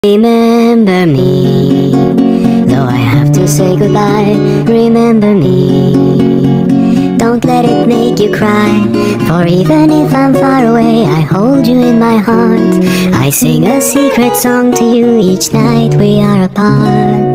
Remember me, though I have to say goodbye. Remember me, don't let it make you cry. For even if I'm far away, I hold you in my heart. I sing a secret song to you each night we are apart.